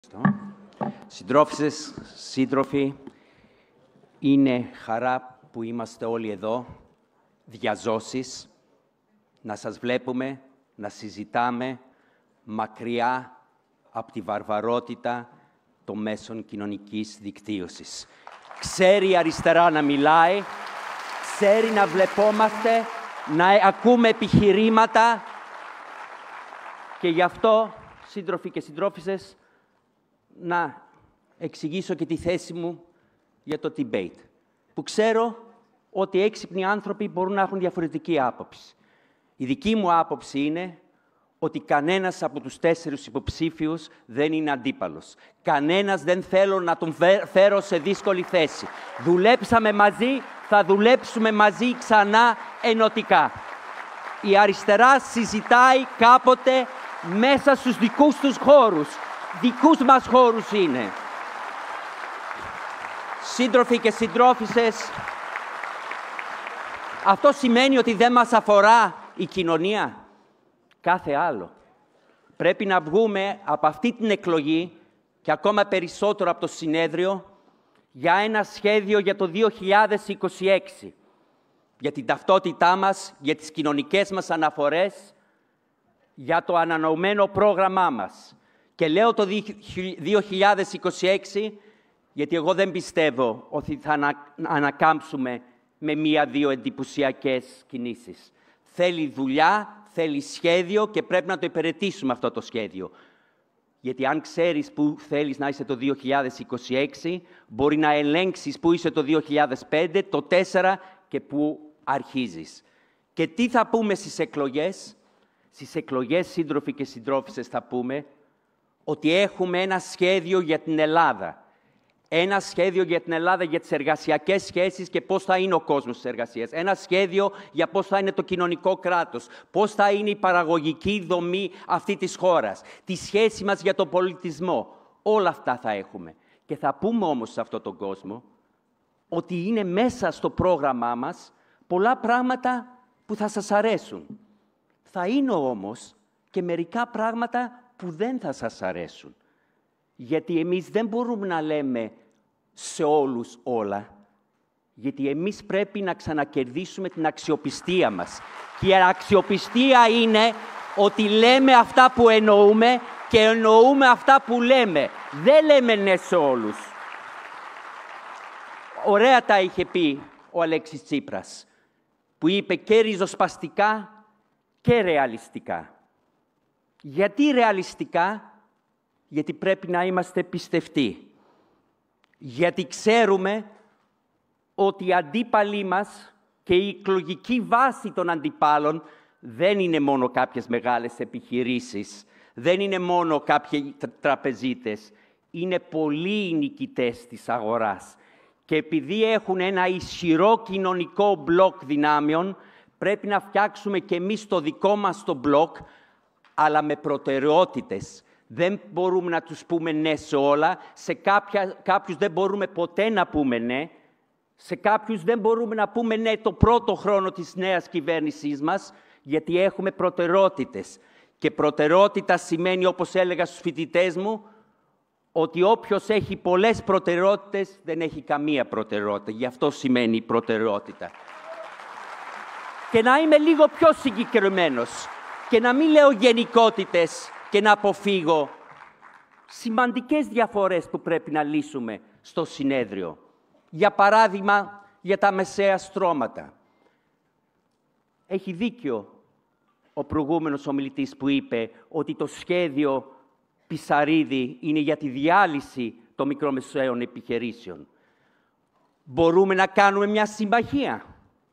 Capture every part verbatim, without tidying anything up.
Συντρόφισσες, σύντροφοι, είναι χαρά που είμαστε όλοι εδώ, διαζώσεις, να σας βλέπουμε, να συζητάμε μακριά από τη βαρβαρότητα των μέσων κοινωνικής δικτύωσης. Ξέρει η αριστερά να μιλάει, ξέρει να βλεπόμαστε, να ακούμε επιχειρήματα και γι' αυτό, σύντροφοι και συντρόφισσες, να εξηγήσω και τη θέση μου για το debate, που ξέρω ότι έξυπνοι άνθρωποι μπορούν να έχουν διαφορετική άποψη. Η δική μου άποψη είναι ότι κανένας από τους τέσσερις υποψήφιους δεν είναι αντίπαλος. Κανένας δεν θέλω να τον φέρω σε δύσκολη θέση. Δουλέψαμε μαζί, θα δουλέψουμε μαζί ξανά ενωτικά. Η αριστερά συζητάει κάποτε μέσα στους δικούς τους χώρους. Δικούς μας χώρους είναι. Σύντροφοι και συντρόφισσες, αυτό σημαίνει ότι δεν μας αφορά η κοινωνία. Κάθε άλλο. Πρέπει να βγούμε από αυτή την εκλογή και ακόμα περισσότερο από το συνέδριο για ένα σχέδιο για το δύο χιλιάδες είκοσι έξι. Για την ταυτότητά μας, για τις κοινωνικές μας αναφορές, για το ανανοημένο πρόγραμμά μας. Και λέω το δύο χιλιάδες είκοσι έξι, γιατί εγώ δεν πιστεύω ότι θα ανακάμψουμε με μία-δύο εντυπωσιακές κινήσεις. Θέλει δουλειά, θέλει σχέδιο και πρέπει να το υπηρετήσουμε αυτό το σχέδιο. Γιατί αν ξέρεις που θέλεις να είσαι το δύο χιλιάδες είκοσι έξι, μπορεί να ελέγξεις που είσαι το δύο χιλιάδες πέντε, το τέσσερα και που αρχίζεις. Και τι θα πούμε στις εκλογές? Στις εκλογές, σύντροφοι και συντρόφισσες, θα πούμε ότι έχουμε ένα σχέδιο για την Ελλάδα. Ένα σχέδιο για την Ελλάδα για τις εργασιακές σχέσεις και πώς θα είναι ο κόσμος της εργασίας. Ένα σχέδιο για πώς θα είναι το κοινωνικό κράτος, πώς θα είναι η παραγωγική δομή αυτή της χώρας, τη σχέση μας για τον πολιτισμό. Όλα αυτά θα έχουμε. Και θα πούμε όμως σε αυτόν τον κόσμο ότι είναι μέσα στο πρόγραμμά μας πολλά πράγματα που θα σας αρέσουν. Θα είναι όμως και μερικά πράγματα που δεν θα σας αρέσουν. Γιατί εμείς δεν μπορούμε να λέμε σε όλους όλα. Γιατί εμείς πρέπει να ξανακερδίσουμε την αξιοπιστία μας. Και η αξιοπιστία είναι ότι λέμε αυτά που εννοούμε και εννοούμε αυτά που λέμε. Δεν λέμε ναι σε όλους. Ωραία τα είχε πει ο Αλέξης Τσίπρας, που είπε και ριζοσπαστικά και ρεαλιστικά. Γιατί ρεαλιστικά? Γιατί πρέπει να είμαστε πιστευτοί. Γιατί ξέρουμε ότι οι αντίπαλοι μας και η εκλογική βάση των αντιπάλων δεν είναι μόνο κάποιες μεγάλες επιχειρήσεις, δεν είναι μόνο κάποιοι τραπεζίτες, είναι πολλοί οι νικητές της αγοράς. Και επειδή έχουν ένα ισχυρό κοινωνικό μπλοκ δυνάμεων, πρέπει να φτιάξουμε και εμείς το δικό μας το μπλοκ, αλλά με προτεραιότητες. Δεν μπορούμε να τους πούμε ναι σε όλα. Σε κάποια, κάποιους δεν μπορούμε ποτέ να πούμε ναι. Σε κάποιους δεν μπορούμε να πούμε ναι το πρώτο χρόνο της νέας κυβέρνησής μας, γιατί έχουμε προτεραιότητες. Και προτεραιότητα σημαίνει, όπως έλεγα στους φοιτητές μου, ότι όποιος έχει πολλές προτεραιότητες δεν έχει καμία προτεραιότητα. Γι' αυτό σημαίνει προτεραιότητα. Και να είμαι λίγο πιο συγκεκριμένος και να μην λέω γενικότητες και να αποφύγω σημαντικές διαφορές που πρέπει να λύσουμε στο συνέδριο. Για παράδειγμα, για τα μεσαία στρώματα. Έχει δίκιο ο προηγούμενος ομιλητής που είπε ότι το σχέδιο Πισαρίδη είναι για τη διάλυση των μικρομεσαίων επιχειρήσεων. Μπορούμε να κάνουμε μια συμμαχία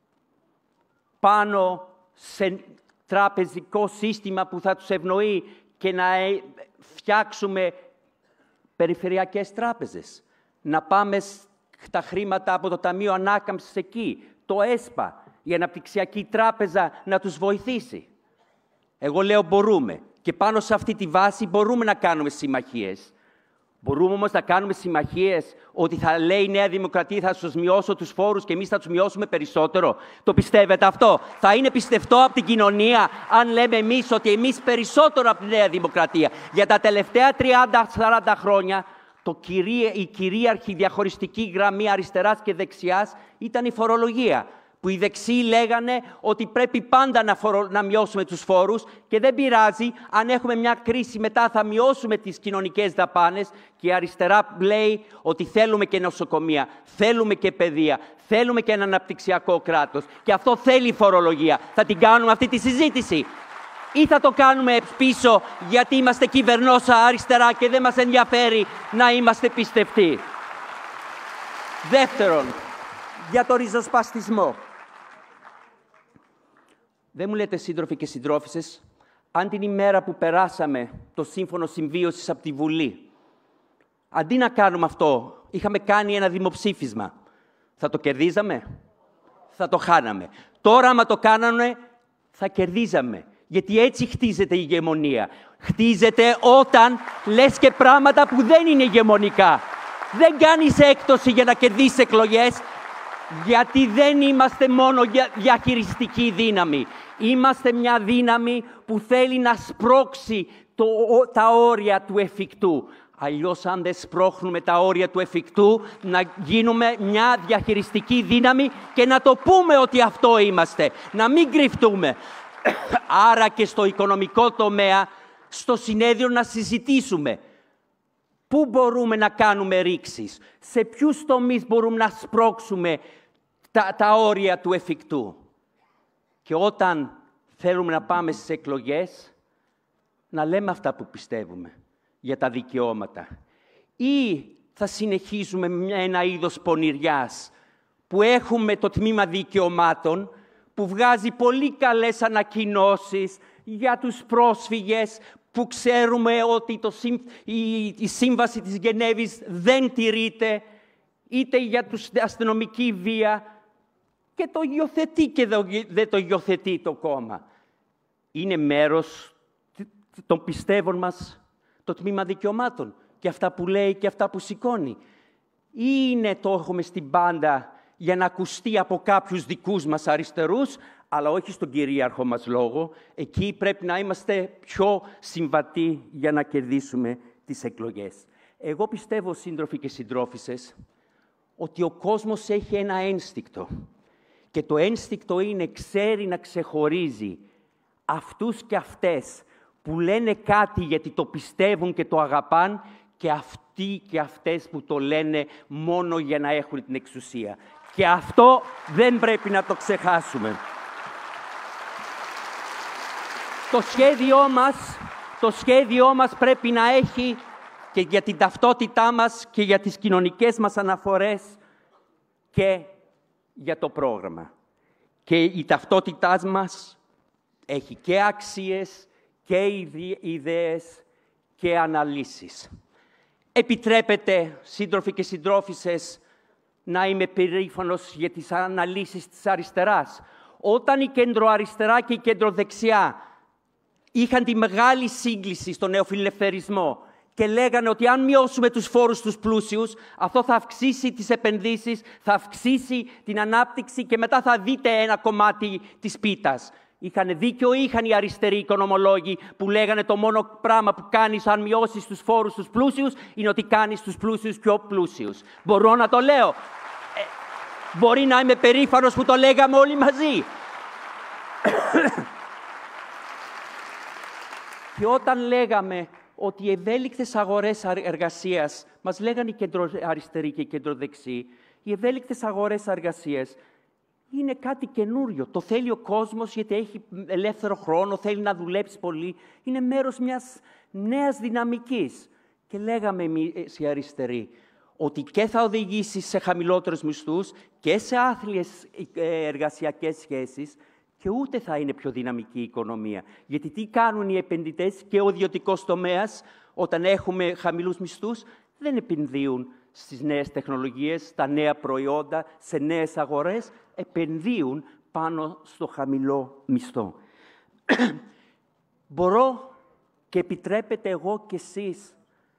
πάνω σε τραπεζικό σύστημα που θα τους ευνοεί και να φτιάξουμε περιφερειακές τράπεζες. Να πάμε τα χρήματα από το Ταμείο Ανάκαμψης εκεί, το ΕΣΠΑ, η Αναπτυξιακή Τράπεζα να τους βοηθήσει. Εγώ λέω μπορούμε. Και πάνω σε αυτή τη βάση μπορούμε να κάνουμε συμμαχίες. Μπορούμε όμως να κάνουμε συμμαχίες ότι θα λέει η Νέα Δημοκρατία θα σας μειώσω τους φόρους και εμείς θα τους μειώσουμε περισσότερο. Το πιστεύετε αυτό? Θα είναι πιστευτό από την κοινωνία αν λέμε εμείς ότι εμείς περισσότερο από τη Νέα Δημοκρατία? Για τα τελευταία τριάντα σαράντα χρόνια το κυρία, η κυρίαρχη διαχωριστική γραμμή αριστεράς και δεξιάς ήταν η φορολογία. Που οι δεξιοί λέγανε ότι πρέπει πάντα να, φορο... να μειώσουμε τους φόρους και δεν πειράζει, αν έχουμε μια κρίση μετά θα μειώσουμε τις κοινωνικές δαπάνες, και η αριστερά λέει ότι θέλουμε και νοσοκομεία, θέλουμε και παιδεία, θέλουμε και ένα αναπτυξιακό κράτος και αυτό θέλει η φορολογία. Θα την κάνουμε αυτή τη συζήτηση ή θα το κάνουμε πίσω γιατί είμαστε κυβερνόσα αριστερά και δεν μας ενδιαφέρει να είμαστε πιστευτοί? Δεύτερον, για το ριζοσπαστισμό. Δεν μου λέτε, σύντροφοι και συντρόφισσες, αν την ημέρα που περάσαμε το Σύμφωνο Συμβίωσης από τη Βουλή, αντί να κάνουμε αυτό, είχαμε κάνει ένα δημοψήφισμα, θα το κερδίζαμε? Θα το χάναμε. Τώρα, άμα το κάνανε, θα κερδίζαμε. Γιατί έτσι χτίζεται η ηγεμονία. Χτίζεται όταν λες και πράγματα που δεν είναι ηγεμονικά. Δεν κάνεις έκπτωση για να κερδίσεις εκλογές, γιατί δεν είμαστε μόνο διαχειριστική δύναμη. Είμαστε μια δύναμη που θέλει να σπρώξει το, τα όρια του εφικτού. Αλλιώς, αν δεν σπρώχνουμε τα όρια του εφικτού, να γίνουμε μια διαχειριστική δύναμη και να το πούμε ότι αυτό είμαστε. Να μην κρυφτούμε. Άρα και στο οικονομικό τομέα, στο συνέδριο να συζητήσουμε. Πού μπορούμε να κάνουμε ρήξεις, σε ποιους τομείς μπορούμε να σπρώξουμε τα, τα όρια του εφικτού. Και όταν θέλουμε να πάμε στις εκλογές, να λέμε αυτά που πιστεύουμε για τα δικαιώματα. Ή θα συνεχίσουμε με ένα είδος πονηριάς, που έχουμε το τμήμα δικαιωμάτων, που βγάζει πολύ καλές ανακοινώσεις για τους πρόσφυγες, που ξέρουμε ότι το, η, η σύμβαση της Γενέβης δεν τηρείται, είτε για τους αστυνομική βία, και το υιοθετεί και δεν το υιοθετεί το κόμμα. Είναι μέρος των πιστεύων μας το τμήμα δικαιωμάτων και αυτά που λέει και αυτά που σηκώνει. Ή είναι το έχουμε στην πάντα για να ακουστεί από κάποιους δικούς μας αριστερούς, αλλά όχι στον κυρίαρχο μας λόγο. Εκεί πρέπει να είμαστε πιο συμβατοί για να κερδίσουμε τις εκλογές. Εγώ πιστεύω, σύντροφοι και συντρόφισσες, ότι ο κόσμος έχει ένα ένστικτο. Και το ένστικτο είναι, ξέρει να ξεχωρίζει αυτούς και αυτές που λένε κάτι γιατί το πιστεύουν και το αγαπάν, και αυτοί και αυτές που το λένε μόνο για να έχουν την εξουσία. Και αυτό δεν πρέπει να το ξεχάσουμε. Το σχέδιό μας, το σχέδιό μας πρέπει να έχει και για την ταυτότητά μας και για τις κοινωνικές μας αναφορές και για το πρόγραμμα. Και η ταυτότητά μας έχει και αξίες και ιδέες και αναλύσεις. Επιτρέπετε, σύντροφοι και συντρόφισσες, να είμαι περήφανος για τις αναλύσεις της αριστεράς. Όταν η κεντροαριστερά και η κεντροδεξιά είχαν τη μεγάλη σύγκληση στο νεοφιλελευθερισμό και λέγανε ότι αν μειώσουμε τους φόρους στους πλούσιους, αυτό θα αυξήσει τις επενδύσεις, θα αυξήσει την ανάπτυξη και μετά θα δείτε ένα κομμάτι της πίτας. Είχαν δίκιο ή είχαν οι αριστεροί οικονομολόγοι που λέγανε το μόνο πράγμα που κάνεις αν μειώσεις τους φόρους στους πλούσιους είναι ότι κάνεις τους πλούσιους πιο πλούσιους. Μπορώ να το λέω. Ε, μπορεί να είμαι περήφανος που το λέγαμε όλοι μαζί. Και όταν λέγαμε ότι οι ευέλικτες αγορές εργασίας, μας λέγανε οι κεντροαριστεροί και οι κεντροδεξιοί, οι ευέλικτες αγορές εργασίας είναι κάτι καινούριο. Το θέλει ο κόσμος γιατί έχει ελεύθερο χρόνο, θέλει να δουλέψει πολύ. Είναι μέρος μιας νέας δυναμικής. Και λέγαμε εμείς οι αριστεροί ότι και θα οδηγήσει σε χαμηλότερους μισθούς και σε άθλιες εργασιακές σχέσεις και ούτε θα είναι πιο δυναμική η οικονομία. Γιατί τι κάνουν οι επενδυτές και ο ιδιωτικός τομέας όταν έχουμε χαμηλούς μισθούς? Δεν επενδύουν στις νέες τεχνολογίες, στα νέα προϊόντα, σε νέες αγορές, επενδύουν πάνω στο χαμηλό μισθό. Μπορώ και επιτρέπετε εγώ και εσείς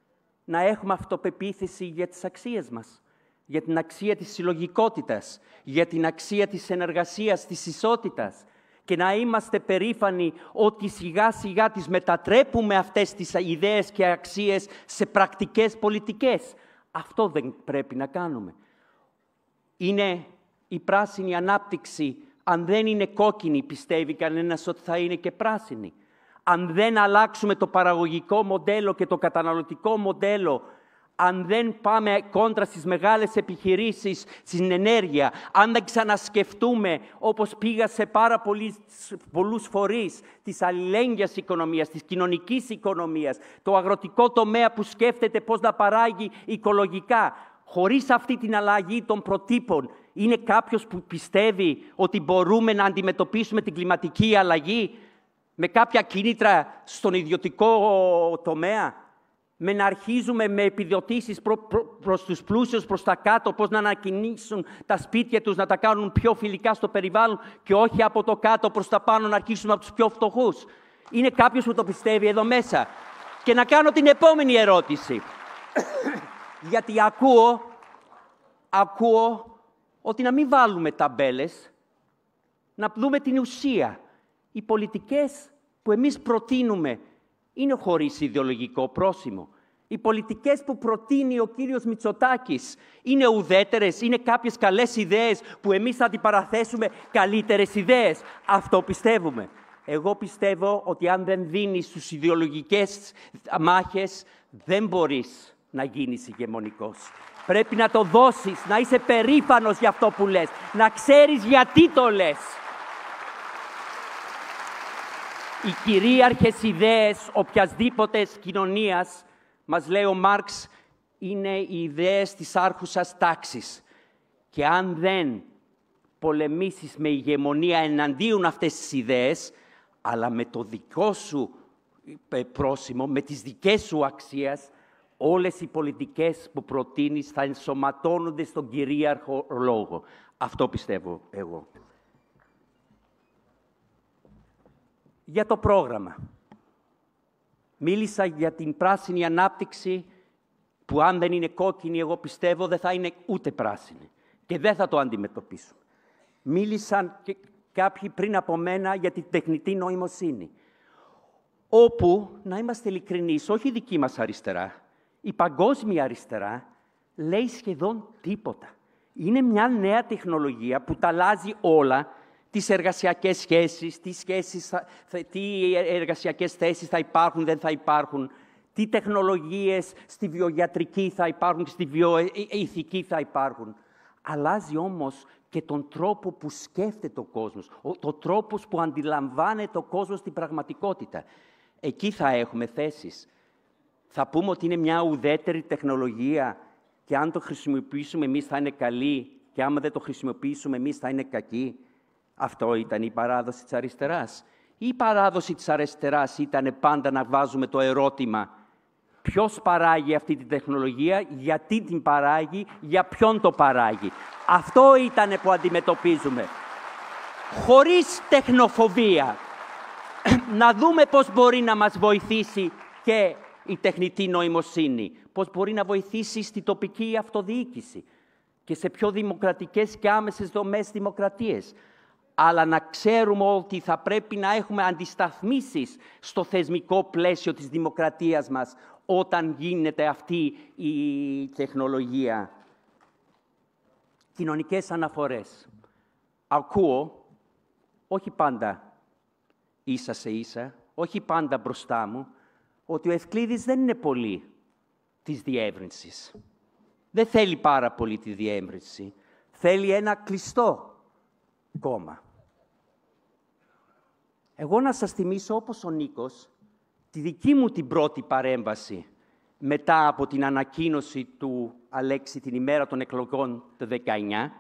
να έχουμε αυτοπεποίθηση για τις αξίες μας, για την αξία της συλλογικότητας, για την αξία της συνεργασίας, της ισότητας και να είμαστε περήφανοι ότι σιγά-σιγά τις μετατρέπουμε αυτές τις ιδέες και αξίες σε πρακτικές πολιτικές. Αυτό δεν πρέπει να κάνουμε. Είναι η πράσινη ανάπτυξη, αν δεν είναι κόκκινη, πιστεύει κανένας ότι θα είναι και πράσινη. Αν δεν αλλάξουμε το παραγωγικό μοντέλο και το καταναλωτικό μοντέλο, αν δεν πάμε κόντρα στις μεγάλες επιχειρήσεις, στην ενέργεια, αν δεν ξανασκεφτούμε, όπως πήγα σε πάρα πολλούς φορείς, της αλληλέγγυας οικονομίας, της κοινωνικής οικονομίας, το αγροτικό τομέα που σκέφτεται πώς να παράγει οικολογικά, χωρίς αυτή την αλλαγή των προτύπων, είναι κάποιος που πιστεύει ότι μπορούμε να αντιμετωπίσουμε την κλιματική αλλαγή με κάποια κίνητρα στον ιδιωτικό τομέα, με να αρχίζουμε με επιδοτήσεις προ, προ, προς τους πλούσιους, προς τα κάτω, πώς να ανακοινήσουν τα σπίτια τους, να τα κάνουν πιο φιλικά στο περιβάλλον και όχι από το κάτω προς τα πάνω να αρχίσουμε από τους πιο φτωχούς. Είναι κάποιος που το πιστεύει εδώ μέσα. Και να κάνω την επόμενη ερώτηση. Γιατί ακούω, ακούω ότι να μην βάλουμε ταμπέλες, να δούμε την ουσία. Οι πολιτικές που εμείς προτείνουμε είναι χωρίς ιδεολογικό πρόσημο. Οι πολιτικές που προτείνει ο κύριος Μητσοτάκης είναι ουδέτερες, είναι κάποιες καλές ιδέες που εμείς θα αντιπαραθέσουμε καλύτερες ιδέες. Αυτό πιστεύουμε. Εγώ πιστεύω ότι αν δεν δίνεις στους ιδεολογικές μάχες, δεν μπορείς να γίνεις ηγεμονικός. Πρέπει να το δώσεις, να είσαι περήφανος για αυτό που λες, να ξέρεις γιατί το λες. Οι κυρίαρχες ιδέες οποιασδήποτε κοινωνίας, μας λέει ο Μάρξ, είναι οι ιδέες της άρχουσας τάξης. Και αν δεν πολεμήσεις με ηγεμονία εναντίον αυτές τις ιδέες, αλλά με το δικό σου πρόσημο, με τις δικές σου αξίες, όλες οι πολιτικές που προτείνεις θα ενσωματώνονται στον κυρίαρχο λόγο. Αυτό πιστεύω εγώ. Για το πρόγραμμα. Μίλησα για την πράσινη ανάπτυξη που αν δεν είναι κόκκινη, εγώ πιστεύω, δεν θα είναι ούτε πράσινη. Και δεν θα το αντιμετωπίσουμε. Μίλησαν και κάποιοι πριν από μένα για την τεχνητή νοημοσύνη. Όπου, να είμαστε ειλικρινείς, όχι η δική μας αριστερά, η παγκόσμια αριστερά λέει σχεδόν τίποτα. Είναι μια νέα τεχνολογία που τα αλλάζει όλα, τις εργασιακές σχέσεις, τι, σχέσεις, τι εργασιακές θέσεις θα υπάρχουν, δεν θα υπάρχουν, τι τεχνολογίες στη βιοιατρική θα υπάρχουν και στη βιοειθική θα υπάρχουν. Αλλάζει όμως και τον τρόπο που σκέφτεται ο κόσμος, το τρόπος που αντιλαμβάνεται ο κόσμος την πραγματικότητα. Εκεί θα έχουμε θέσεις. Θα πούμε ότι είναι μια ουδέτερη τεχνολογία και αν το χρησιμοποιήσουμε εμείς θα είναι καλή και άμα δεν το χρησιμοποιήσουμε εμείς θα είναι κακή. Αυτό ήταν η παράδοση της αριστεράς. Η παράδοση της αριστεράς ήταν πάντα να βάζουμε το ερώτημα ποιος παράγει αυτή τη τεχνολογία, γιατί την παράγει, για ποιον το παράγει. Αυτό ήταν που αντιμετωπίζουμε. Χωρίς τεχνοφοβία. Να δούμε πώς μπορεί να μας βοηθήσει και η τεχνητή νοημοσύνη. Πώς μπορεί να βοηθήσει στη τοπική αυτοδιοίκηση και σε πιο δημοκρατικές και άμεσες δομές δημοκρατίες. Αλλά να ξέρουμε ότι θα πρέπει να έχουμε αντισταθμίσεις στο θεσμικό πλαίσιο της δημοκρατίας μας όταν γίνεται αυτή η τεχνολογία. Κοινωνικές αναφορές. Ακούω, όχι πάντα ίσα σε ίσα, όχι πάντα μπροστά μου, ότι ο Ευκλήδης δεν είναι πολύ της διεύρυνσης. Δεν θέλει πάρα πολύ τη διεύρυνση. Θέλει ένα κλειστό κόμμα. Εγώ να σας θυμίσω, όπως ο Νίκος, τη δική μου την πρώτη παρέμβαση μετά από την ανακοίνωση του Αλέξη την ημέρα των εκλογών το δεκαεννιά,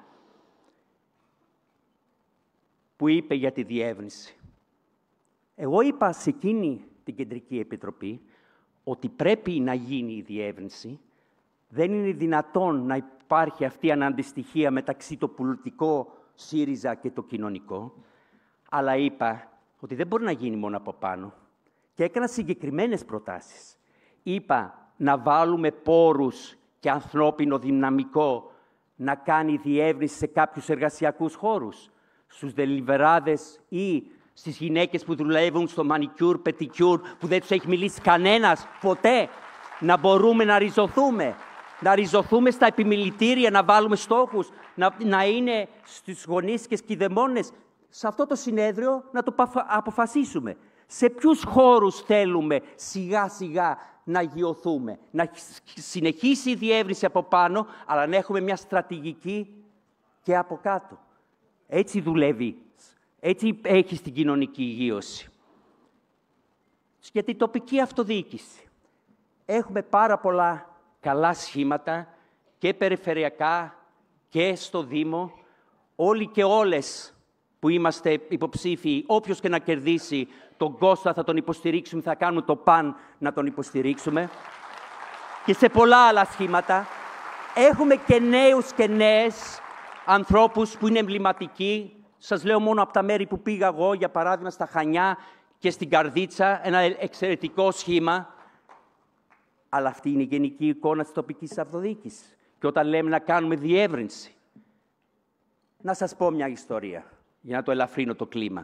που είπε για τη διεύρυνση. Εγώ είπα σε εκείνη την Κεντρική Επιτροπή ότι πρέπει να γίνει η διεύρυνση. Δεν είναι δυνατόν να υπάρχει αυτή η αναντιστοιχία μεταξύ το πολιτικό ΣΥΡΙΖΑ και το κοινωνικό. Αλλά είπα ότι δεν μπορεί να γίνει μόνο από πάνω. Και έκανα συγκεκριμένες προτάσεις. Είπα, να βάλουμε πόρους και ανθρώπινο δυναμικό να κάνει διεύρυνση σε κάποιους εργασιακούς χώρους, στους δελιβεράδες ή στις γυναίκες που δουλεύουν στο μανικιούρ, πετικιούρ, που δεν τους έχει μιλήσει κανένας ποτέ, να μπορούμε να ριζωθούμε. Να ριζωθούμε στα επιμελητήρια, να βάλουμε στόχους, να, να είναι στους γονείς και σκηδεμόνες. Σε αυτό το συνέδριο να το αποφασίσουμε. Σε ποιους χώρους θέλουμε σιγά-σιγά να γιωθούμε. Να συνεχίσει η διεύρυνση από πάνω, αλλά να έχουμε μια στρατηγική και από κάτω. Έτσι δουλεύει. Έτσι έχεις την κοινωνική υγείωση. Για την τοπική αυτοδιοίκηση. Έχουμε πάρα πολλά καλά σχήματα και περιφερειακά και στο Δήμο. Όλοι και όλες που είμαστε υποψήφιοι, όποιος και να κερδίσει, τον Κώστα θα τον υποστηρίξουμε, θα κάνουμε το παν να τον υποστηρίξουμε. Και σε πολλά άλλα σχήματα. Έχουμε και νέους και νέες ανθρώπους που είναι εμβληματικοί. Σας λέω μόνο από τα μέρη που πήγα εγώ, για παράδειγμα στα Χανιά και στην Καρδίτσα, ένα εξαιρετικό σχήμα. Αλλά αυτή είναι η γενική εικόνα της τοπικής αυτοδιοίκησης. Και όταν λέμε να κάνουμε διεύρυνση, να σας πω μια ιστορία, για να το ελαφρύνω το κλίμα.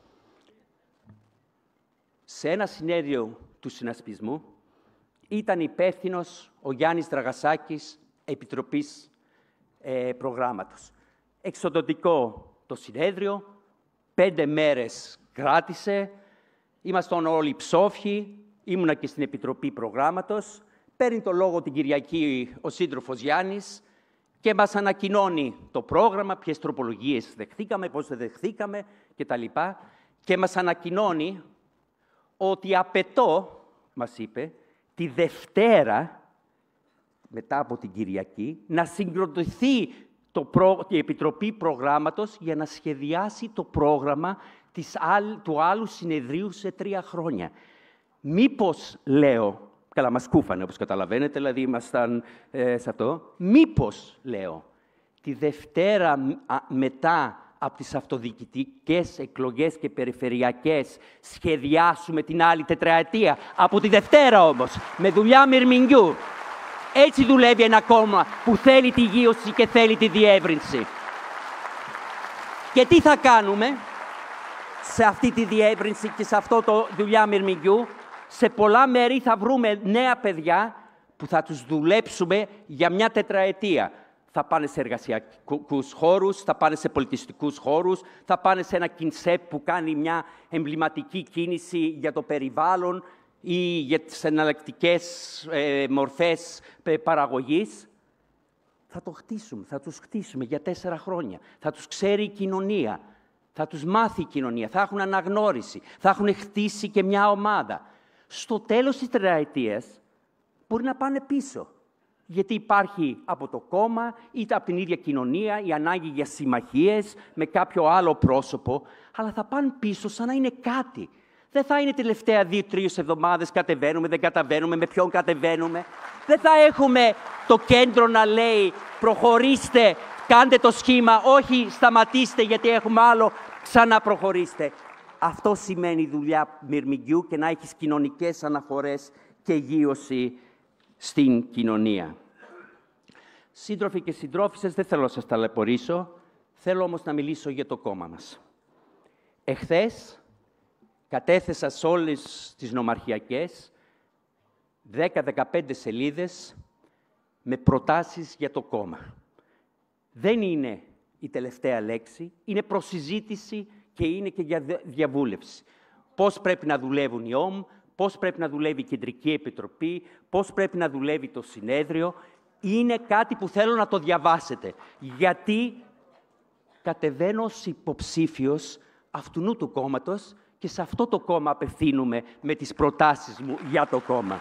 Σε ένα συνέδριο του συνασπισμού ήταν υπεύθυνος ο Γιάννης Δραγασάκης, Επιτροπής ε, Προγράμματος. Εξοδοτικό το συνέδριο, πέντε μέρες κράτησε, ήμασταν όλοι ψόφοι, ήμουνα και στην Επιτροπή Προγράμματος, παίρνει το λόγο την Κυριακή ο σύντροφος Γιάννης και μας ανακοινώνει το πρόγραμμα, ποιες τροπολογίες δεχθήκαμε, πώς δεν δεχθήκαμε κτλ. Και μας ανακοινώνει ότι απαιτώ, μας είπε, τη Δευτέρα, μετά από την Κυριακή, να συγκροτηθεί το προ... η Επιτροπή Προγράμματος για να σχεδιάσει το πρόγραμμα της... του άλλου συνεδρίου σε τρία χρόνια. Μήπως, λέω, καλά, μας κούφανε, όπως καταλαβαίνετε, δηλαδή ήμασταν ε, σε αυτό. Μήπως, λέω, τη Δευτέρα α, μετά από τις αυτοδιοικητικές εκλογές και περιφερειακές σχεδιάσουμε την άλλη τετραετία. Από τη Δευτέρα όμως, με δουλειά μυρμηγκιού. Έτσι δουλεύει ένα κόμμα που θέλει τη γείωση και θέλει τη διεύρυνση. Και τι θα κάνουμε σε αυτή τη διεύρυνση και σε αυτό το δουλειά μυρμηγκιού? Σε πολλά μέρη θα βρούμε νέα παιδιά που θα τους δουλέψουμε για μια τετραετία. Θα πάνε σε εργασιακούς χώρους, θα πάνε σε πολιτιστικούς χώρους, θα πάνε σε ένα κινσέπ που κάνει μια εμβληματική κίνηση για το περιβάλλον ή για τις εναλλακτικές ε, μορφές ε, παραγωγής. Θα το χτίσουμε, θα τους χτίσουμε για τέσσερα χρόνια. Θα τους ξέρει η κοινωνία, θα τους μάθει η κοινωνία, θα έχουν αναγνώριση, θα έχουν χτίσει και μια ομάδα. Στο τέλος της τετραετίας μπορεί να πάνε πίσω. Γιατί υπάρχει από το κόμμα, είτε από την ίδια κοινωνία, η ανάγκη για συμμαχίες με κάποιο άλλο πρόσωπο, αλλά θα πάνε πίσω σαν να είναι κάτι. Δεν θα είναι τελευταία δύο-τρεις εβδομάδες κατεβαίνουμε, δεν κατεβαίνουμε, με ποιον κατεβαίνουμε. Δεν θα έχουμε το κέντρο να λέει προχωρήστε, κάντε το σχήμα, όχι σταματήστε γιατί έχουμε άλλο, ξαναπροχωρήστε. Αυτό σημαίνει δουλειά μυρμηγκιού και να έχεις κοινωνικές αναφορές και γείωση στην κοινωνία. Σύντροφοι και συντρόφισσες, δεν θέλω να σας ταλαιπωρήσω, θέλω όμως να μιλήσω για το κόμμα μας. Εχθές κατέθεσα σε όλες τις νομαρχιακές δέκα με δεκαπέντε σελίδες με προτάσεις για το κόμμα. Δεν είναι η τελευταία λέξη, είναι προσυζήτηση και είναι και για διαβούλευση. Πώς πρέπει να δουλεύουν οι ΟΜ, πώς πρέπει να δουλεύει η Κεντρική Επιτροπή, πώς πρέπει να δουλεύει το συνέδριο. Είναι κάτι που θέλω να το διαβάσετε, γιατί κατεβαίνω ως υποψήφιος αυτού του κόμματος και σε αυτό το κόμμα απευθύνουμε με τις προτάσεις μου για το κόμμα.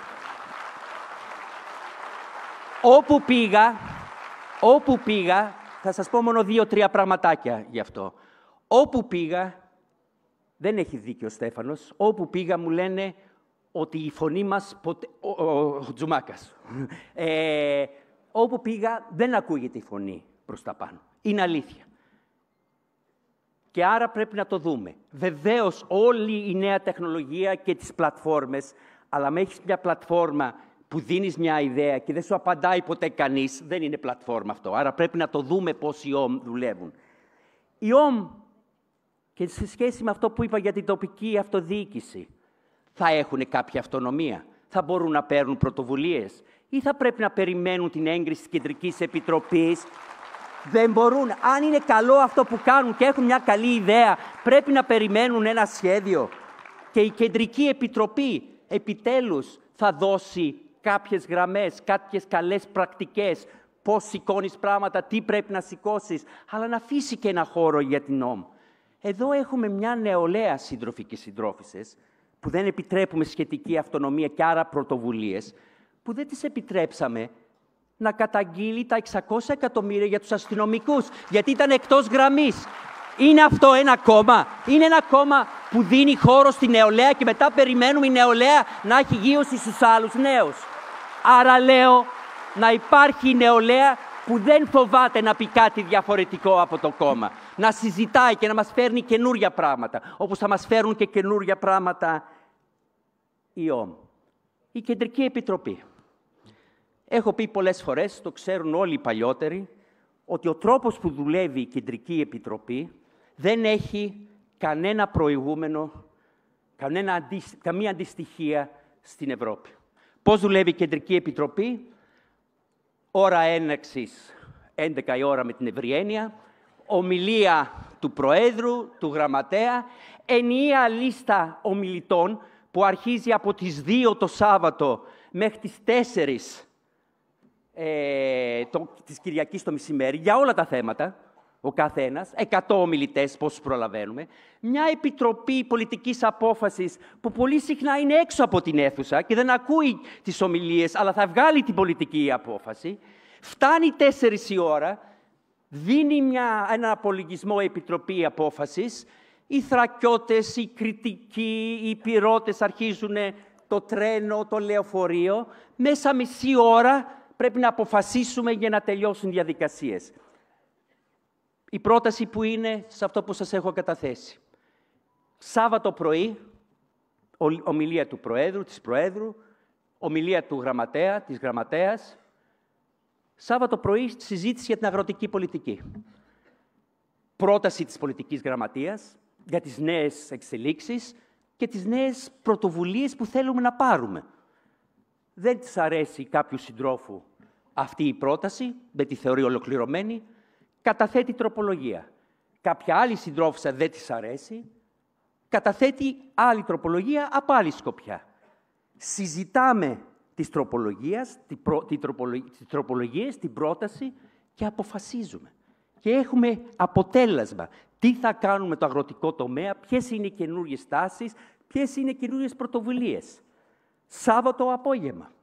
Όπου πήγα, όπου πήγα, θα σας πω μόνο δύο-τρία πραγματάκια γι' αυτό. Όπου πήγα, δεν έχει δίκιο ο Στέφανος, όπου πήγα μου λένε ότι η φωνή μας, ποτε... ο, ο, ο Τζουμάκας, ε, όπου πήγα δεν ακούγεται η φωνή προς τα πάνω. Είναι αλήθεια. Και άρα πρέπει να το δούμε. Βεβαίως όλη η νέα τεχνολογία και τις πλατφόρμες, αλλά με έχεις μια πλατφόρμα που δίνεις μια ιδέα και δεν σου απαντάει ποτέ κανείς, δεν είναι πλατφόρμα αυτό. Άρα πρέπει να το δούμε πώς οι ΟΜ δουλεύουν. Οι ΟΜ, και σε σχέση με αυτό που είπα για την τοπική αυτοδιοίκηση, θα έχουν κάποια αυτονομία, θα μπορούν να παίρνουν πρωτοβουλίες ή θα πρέπει να περιμένουν την έγκριση της Κεντρικής Επιτροπής. Δεν μπορούν. Αν είναι καλό αυτό που κάνουν και έχουν μια καλή ιδέα, πρέπει να περιμένουν ένα σχέδιο. Και η Κεντρική Επιτροπή επιτέλους θα δώσει κάποιες γραμμές, κάποιες καλές πρακτικές, πώς σηκώνεις πράγματα, τι πρέπει να σηκώσεις, αλλά να αφήσει και ένα χώρο για την ΟΜ. Εδώ έχουμε μια νεολαία, σύντροφοι και συντρόφισσες, που δεν επιτρέπουμε σχετική αυτονομία και άρα πρωτοβουλίες, που δεν τις επιτρέψαμε να καταγγείλει τα εξακόσια εκατομμύρια για τους αστυνομικούς, γιατί ήταν εκτός γραμμής. Είναι αυτό ένα κόμμα. Είναι ένα κόμμα που δίνει χώρο στη νεολαία και μετά περιμένουμε η νεολαία να έχει γύρωση στους άλλους νέους. Άρα λέω να υπάρχει νεολαία που δεν φοβάται να πει κάτι διαφορετικό από το κόμμα. Να συζητάει και να μας φέρνει καινούρια πράγματα, όπως θα μας φέρουν και καινούρια πράγματα η ΟΜ. Η Κεντρική Επιτροπή. Έχω πει πολλές φορές, το ξέρουν όλοι οι παλιότεροι, ότι ο τρόπος που δουλεύει η Κεντρική Επιτροπή δεν έχει κανένα προηγούμενο, κανένα, καμία αντιστοιχεία στην Ευρώπη. Πώς δουλεύει η Κεντρική Επιτροπή? Ώρα έναρξης, έντεκα η ώρα με την ευρυένεια, ομιλία του Προέδρου, του Γραμματέα, ενιαία λίστα ομιλητών που αρχίζει από τις δύο το Σάββατο μέχρι τις τέσσερις ε, το, της Κυριακής το μεσημέρι, για όλα τα θέματα, ο καθένας, εκατό ομιλητές, πόσους προλαβαίνουμε, μια επιτροπή πολιτικής απόφασης που πολύ συχνά είναι έξω από την αίθουσα και δεν ακούει τις ομιλίες, αλλά θα βγάλει την πολιτική απόφαση, φτάνει τέσσερις η ώρα, δίνει μια, ένα απολογισμό επιτροπή απόφασης, οι θρακιώτες, οι κριτικοί, οι πυρώτες αρχίζουν το τρένο, το λεωφορείο, μέσα μισή ώρα πρέπει να αποφασίσουμε για να τελειώσουν οι διαδικασίες. Η πρόταση που είναι σε αυτό που σας έχω καταθέσει. Σάββατο πρωί, ομιλία του Προέδρου, της Προέδρου, ομιλία του Γραμματέα, της Γραμματέας. Σάββατο πρωί, συζήτηση για την αγροτική πολιτική. Πρόταση της Πολιτικής Γραμματείας για τις νέες εξελίξεις και τις νέες πρωτοβουλίες που θέλουμε να πάρουμε. Δεν της αρέσει κάποιου συντρόφου αυτή η πρόταση, δεν τη θεωρεί ολοκληρωμένη, καταθέτει τροπολογία. Κάποια άλλη συντρόφισσα δεν της αρέσει, καταθέτει άλλη τροπολογία από άλλη σκοπιά. Συζητάμε τις τροπολογίες, την προ, την τις τροπολογίες, την πρόταση και αποφασίζουμε. Και έχουμε αποτέλεσμα. Τι θα κάνουμε με το αγροτικό τομέα, ποιες είναι οι καινούριες τάσεις, ποιες είναι οι καινούριες πρωτοβουλίες. Σάββατο απόγευμα.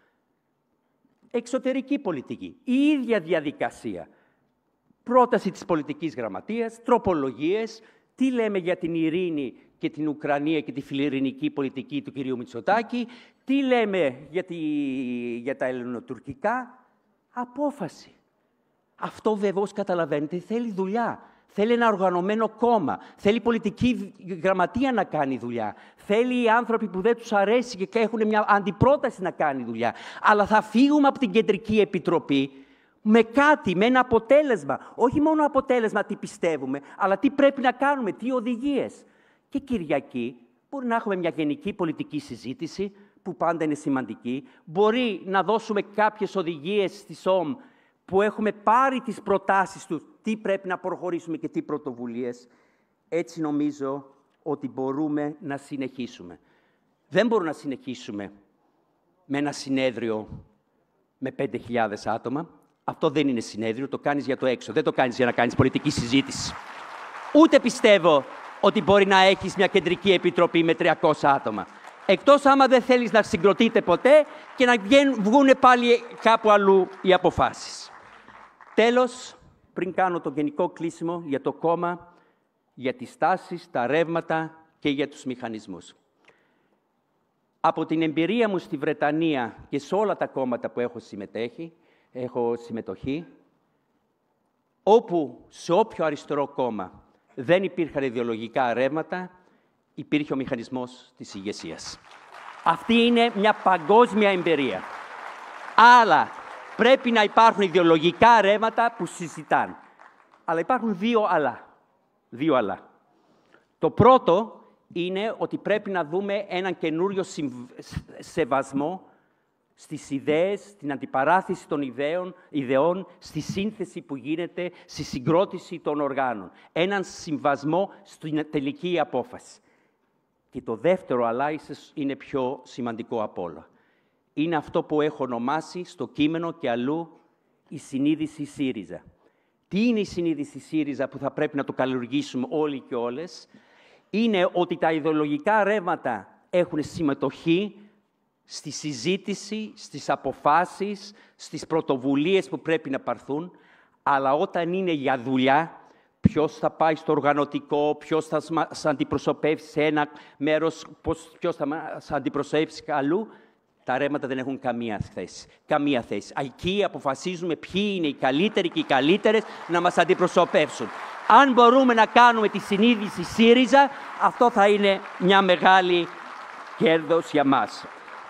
Εξωτερική πολιτική. Η ίδια διαδικασία. Πρόταση της Πολιτικής Γραμματείας, τροπολογίες, τι λέμε για την ειρήνη και την Ουκρανία και τη φιλιρηνική πολιτική του κυρίου Μητσοτάκη, τι λέμε για, τη, για τα ελληνοτουρκικά, απόφαση. Αυτό βεβαίως καταλαβαίνετε θέλει δουλειά. Θέλει ένα οργανωμένο κόμμα. Θέλει πολιτική γραμματεία να κάνει δουλειά. Θέλει οι άνθρωποι που δεν τους αρέσει και έχουν μια αντιπρόταση να κάνει δουλειά. Αλλά θα φύγουμε από την Κεντρική Επιτροπή με κάτι, με ένα αποτέλεσμα. Όχι μόνο αποτέλεσμα τι πιστεύουμε, αλλά τι πρέπει να κάνουμε, τι οδηγίες. Και Κυριακή μπορεί να έχουμε μια γενική πολιτική συζήτηση, που πάντα είναι σημαντική. Μπορεί να δώσουμε κάποιες οδηγίες στις ΟΜ που έχουμε πάρει τις προτάσεις τους, τι πρέπει να προχωρήσουμε και τι πρωτοβουλίες. Έτσι νομίζω ότι μπορούμε να συνεχίσουμε. Δεν μπορούμε να συνεχίσουμε με ένα συνέδριο με πέντε χιλιάδες άτομα. Αυτό δεν είναι συνέδριο, το κάνεις για το έξω. Δεν το κάνεις για να κάνεις πολιτική συζήτηση. Ούτε πιστεύω ότι μπορεί να έχεις μια κεντρική επιτροπή με τριακόσια άτομα. Εκτός άμα δεν θέλεις να συγκροτείτε ποτέ και να βγουν πάλι κάπου αλλού οι αποφάσεις. Τέλος, πριν κάνω το γενικό κλείσιμο για το κόμμα, για τις τάσεις, τα ρεύματα και για τους μηχανισμούς. Από την εμπειρία μου στη Βρετανία και σε όλα τα κόμματα που έχω συμμετέχει, έχω συμμετοχή, όπου σε όποιο αριστερό κόμμα δεν υπήρχαν ιδεολογικά ρεύματα, υπήρχε ο μηχανισμός της ηγεσίας. Αυτή είναι μια παγκόσμια εμπειρία. Άρα, πρέπει να υπάρχουν ιδεολογικά ρεύματα που συζητάνε. Αλλά υπάρχουν δύο αλλά. Δύο αλλά. Το πρώτο είναι ότι πρέπει να δούμε έναν καινούριο σεβασμό στις ιδέες, στην αντιπαράθεση των ιδέων, ιδεών, στη σύνθεση που γίνεται, στη συγκρότηση των οργάνων. Έναν συμβασμό στην τελική απόφαση. Και το δεύτερο αλλά είναι πιο σημαντικό απ' όλα. Είναι αυτό που έχω ονομάσει στο κείμενο και αλλού η συνείδηση ΣΥΡΙΖΑ. Τι είναι η συνείδηση ΣΥΡΙΖΑ που θα πρέπει να το καλλιεργήσουμε όλοι και όλες? Είναι ότι τα ιδεολογικά ρεύματα έχουν συμμετοχή στη συζήτηση, στις αποφάσεις, στις πρωτοβουλίες που πρέπει να πάρθουν, αλλά όταν είναι για δουλειά, ποιος θα πάει στο οργανωτικό, ποιος θα μας αντιπροσωπεύσει σε ένα μέρος, ποιος θα μας αντιπροσωπεύσει αλλού, τα ρεύματα δεν έχουν καμία θέση. Καμία θέση. Εκεί αποφασίζουμε ποιοι είναι οι καλύτεροι και οι καλύτερες να μας αντιπροσωπεύσουν. Αν μπορούμε να κάνουμε τη συνείδηση ΣΥΡΙΖΑ, αυτό θα είναι μια μεγάλη κέρδος για μας.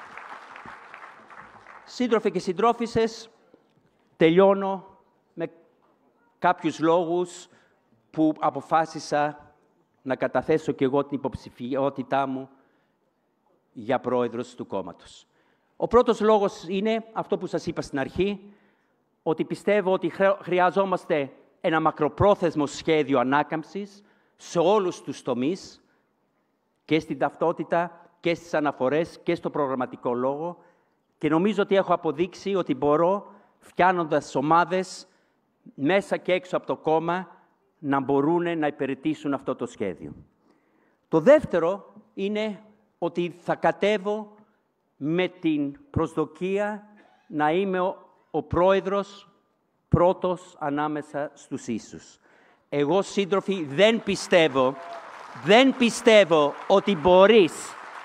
Σύντροφοι και συντρόφισσες, τελειώνω με κάποιους λόγους που αποφάσισα να καταθέσω και εγώ την υποψηφιότητά μου για πρόεδρος του κόμματος. Ο πρώτος λόγος είναι αυτό που σας είπα στην αρχή, ότι πιστεύω ότι χρειαζόμαστε ένα μακροπρόθεσμο σχέδιο ανάκαμψης σε όλους τους τομείς, και στην ταυτότητα και στις αναφορές και στο προγραμματικό λόγο, και νομίζω ότι έχω αποδείξει ότι μπορώ, φτιάνοντας ομάδες μέσα και έξω από το κόμμα, να μπορούν να υπηρετήσουν αυτό το σχέδιο. Το δεύτερο είναι ότι θα κατέβω με την προσδοκία να είμαι ο, ο πρόεδρος πρώτος ανάμεσα στους ίσους. Εγώ, σύντροφοι, δεν πιστεύω, δεν πιστεύω ότι μπορείς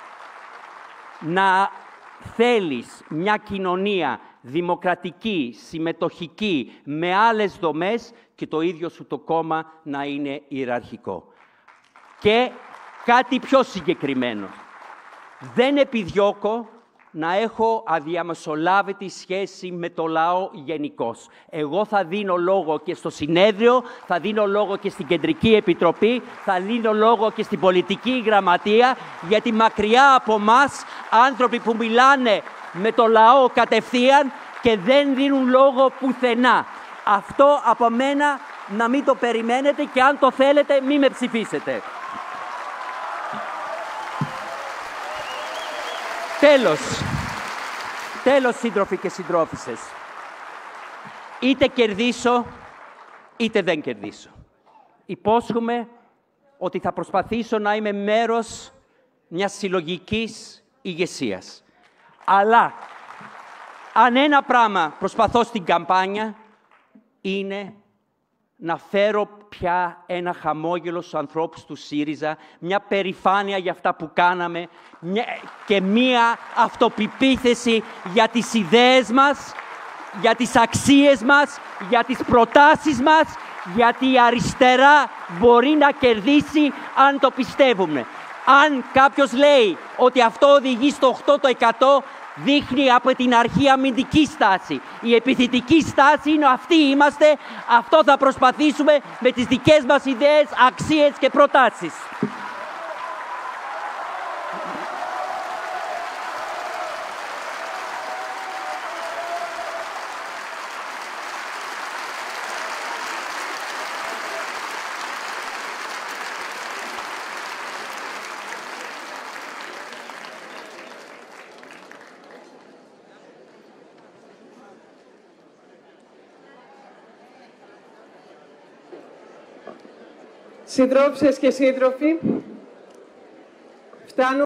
να θέλεις μια κοινωνία δημοκρατική, συμμετοχική, με άλλες δομές και το ίδιο σου το κόμμα να είναι ιεραρχικό. Και κάτι πιο συγκεκριμένο. Δεν επιδιώκω να έχω αδιαμεσολάβητη σχέση με το λαό γενικώς. Εγώ θα δίνω λόγο και στο συνέδριο, θα δίνω λόγο και στην Κεντρική Επιτροπή, θα δίνω λόγο και στην Πολιτική Γραμματεία, γιατί μακριά από μας άνθρωποι που μιλάνε με το λαό κατευθείαν και δεν δίνουν λόγο πουθενά. Αυτό από μένα να μην το περιμένετε και αν το θέλετε μην με ψηφίσετε. Τέλος, τέλος σύντροφοι και συντρόφισσες, είτε κερδίσω, είτε δεν κερδίσω. Υπόσχομαι ότι θα προσπαθήσω να είμαι μέρος μιας συλλογικής ηγεσίας. Αλλά, αν ένα πράγμα προσπαθώ στην καμπάνια, είναι να φέρω πια ένα χαμόγελο στους ανθρώπους του ΣΥΡΙΖΑ, μια περηφάνεια για αυτά που κάναμε μια, και μια αυτοπεποίθηση για τις ιδέες μας, για τις αξίες μας, για τις προτάσεις μας, γιατί η αριστερά μπορεί να κερδίσει αν το πιστεύουμε. Αν κάποιος λέει ότι αυτό οδηγεί στο οκτώ τοις εκατό, δείχνει από την αρχή αμυντική στάση. Η επιθετική στάση είναι αυτοί είμαστε, αυτό θα προσπαθήσουμε με τις δικές μας ιδέες, αξίες και προτάσεις. Συντρόφισσες και σύντροφοι, φτάνουμε